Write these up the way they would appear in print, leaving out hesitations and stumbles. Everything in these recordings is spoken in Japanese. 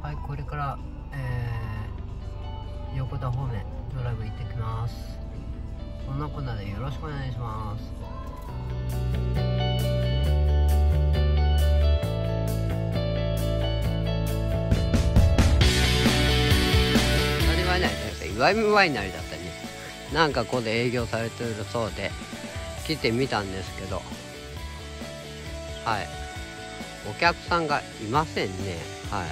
はい、これから、横田方面ドライブ行ってきます。そんなこんなでよろしくお願いします。岩見ワイナリーだったりね、なんかここで営業されてるそうで来てみたんですけど、はい、お客さんがいませんね。はい、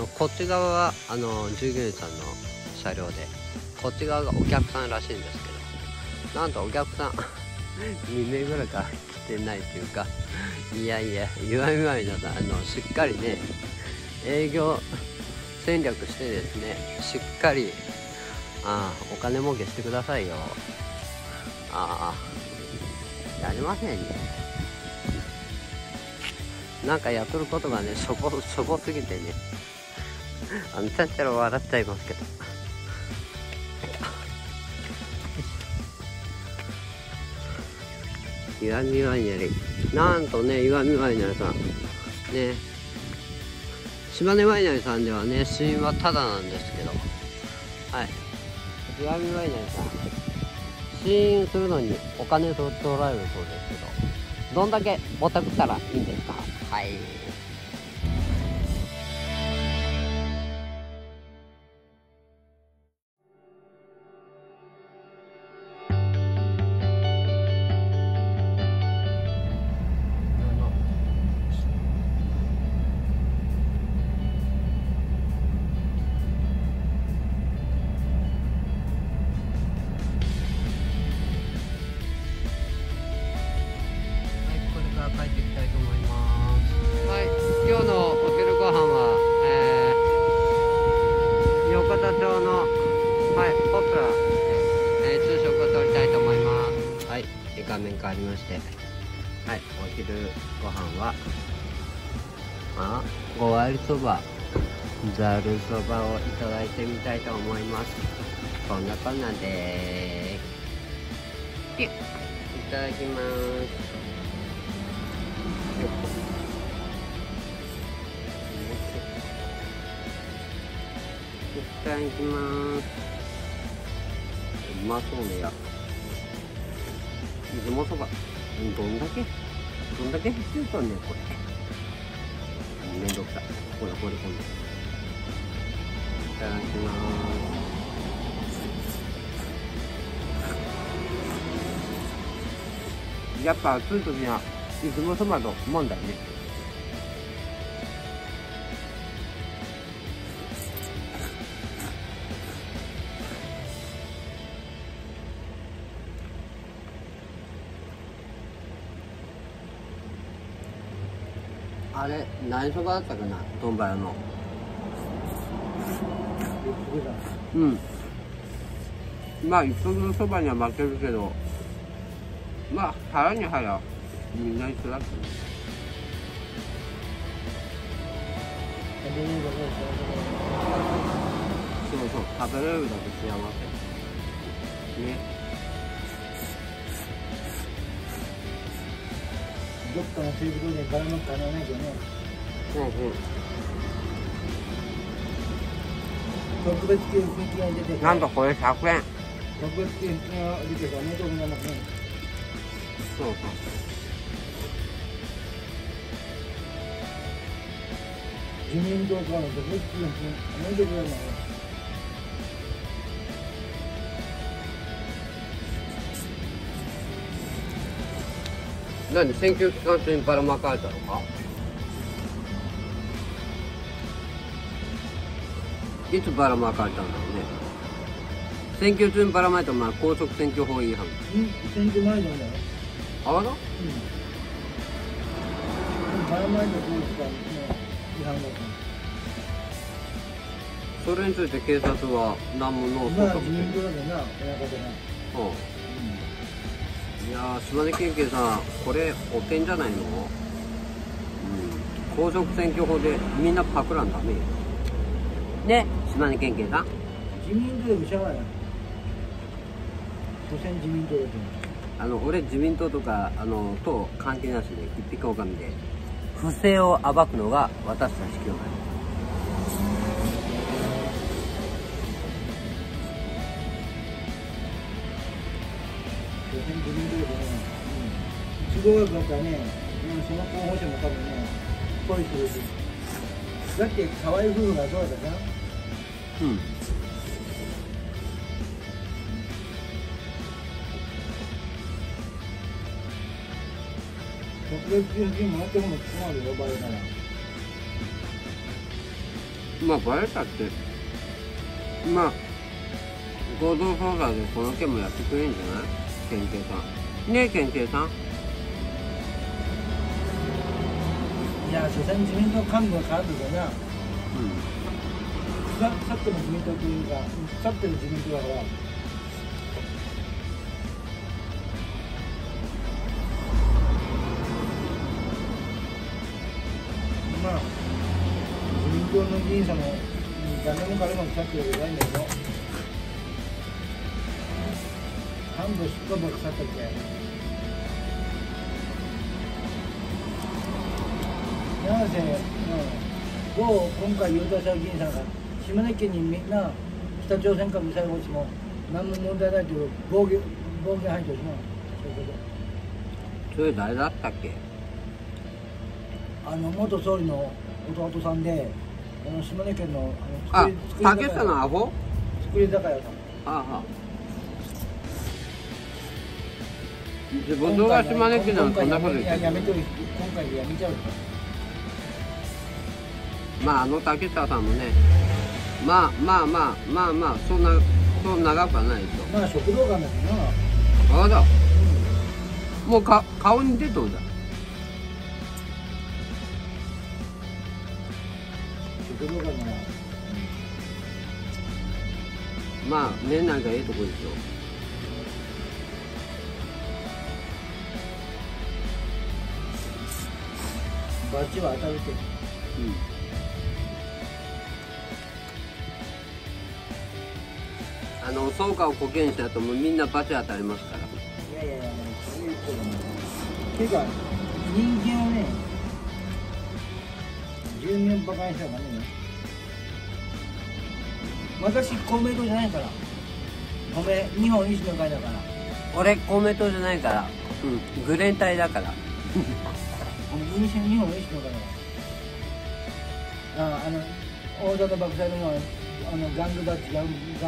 こっち側は従業員さんの車両で、こっち側がお客さんらしいんですけど、なんとお客さん2名ぐらいから来てないというか、いやいや、岩見ワイナリーさんしっかりね営業戦略してですね、しっかりお金儲けしてくださいよ。やりませんね。なんかやっとることがねしょぼすぎてねちゃっちゃら笑っちゃいますけど、岩見ワイナリー、なんとね、岩見ワイナリーさんね、島根ワイナリーさんではね試飲はタダなんですけど、はい、岩見ワイナリーさん試飲するのにお金取られるそうですけど、どんだけぼったくったらいいんですか。はい、帰っていきたいと思います。はい、今日のお昼ご飯は、横田町の、はい、ポプラで、昼食をとりたいと思います。はい、画面変わりまして、はい、お昼ご飯は5割そば、ざるそばをいただいてみたいと思います。こんなこんなんでいただきます。いただきます。うまそうねや。出雲そば、どんだけ必要とんねんこれ。めんどくさい。これ今度。いただきます。やっぱ暑い時には出雲そばのもんだよね。あれ何そばだったかな、どんばやの。まあ一服のそばには負けるけど、まあ腹に腹みんな一緒だったね。そう食べれるだけ幸せね。 どっかの水道でバラの買わないとね。特別給付金が出て、 なんとこれ100円。 特別給付金が出てからおめでとうございますね。 そう。 自民党からの特別給付金おめでとうございます。 何、選挙期間中にばらまかれたのか。いつばらまかれたんだろうね。選挙中にばらまいたら公職選挙法違反。 選挙前なんだよ。 あわだ？ ばらまいた公職は違反だった。 それについて警察は何もノー捜査もしてない。 自民党だけな、親方が。 いやー、島根県警さん、これ汚点じゃないの？公職選挙法でみんなパクらんダメよ。ね、島根県警さん。 自民党でもしゃあない。所詮自民党だと。 俺自民党とか党関係なしで一匹狼で不正を暴くのが私たち教会。 選自民党でね、都合学だからね、その候補者も多分ね、恋するし。だって河合夫婦がそうだったじゃん。 うん。 特別給付金もらっても困るよ、バレたら。 まあバレたってまあ合同捜査でこの件もやってくれるんじゃない？県警さん。ねえ県警さん。 いや、所詮自民党幹部が変わるんだよな。腐っても自民党というか、腐ってる自民党だから。まあ、自民党の議員さんも誰も彼も腐ってるわけじゃないんだけど、幹部しっかり腐ったっけ。なんせ、どう今回、与田社議員さんが島根県にみんな北朝鮮からミサイル落ちも何も問題ないけど暴言吐いてるしな、そういうこそれ誰だったっけ？ と。元総理の弟さんで、島根県の竹下のアホ？ 作り酒屋さん。 ああ。自分のが島根県なのそんなこと言ってる。 やめとる、今回でやめちゃうから。 まあ竹下さんもね、まあそう長くはないですよ。 まあ食堂がなんだけどな。 ああだ、もう顔に出とるだ。 食堂がな。 まあ年内がええとこですよ。 バッチは当たるけど。 総価を保険した後もみんなバチ当たりますから。 いや、そういうことね。ていうか、人間をね、住民をバカにしたらダメね。私、公明党じゃないから。日本維新の会だから。 俺公明党じゃないから、グレン隊だから。 日本維新の会だから。大阪爆災のガングバッジ。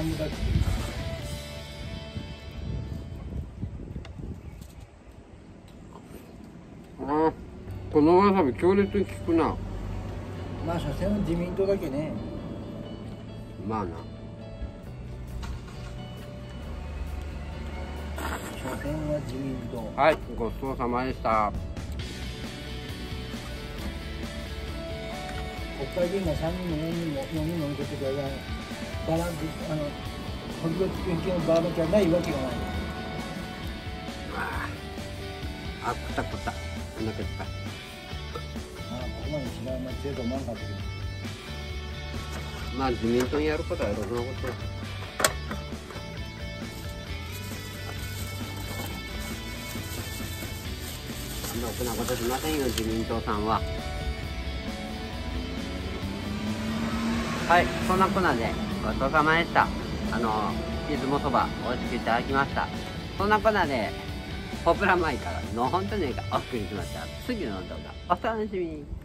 このわさび強烈に効くな。 まあ所詮は自民党だけね。 まあな。 所詮は自民党。 はい、ごちそうさまでした。 国会議員が3人も4人も受けてくれないバランス、特別献金のバランスがないわけがない。 あ、くたくた。お腹いっぱい。 ここまで違うな、強いと思わなかったけど。 まあ自民党にやることはろくなことです。ろくなことしませんよ、自民党さんは。はい、そんなこんなでごちそうさまでした。出雲そば美味しくいただきました。そんなこんなでポプラ前からのほんとねがお送りしました。次の動画お楽しみに。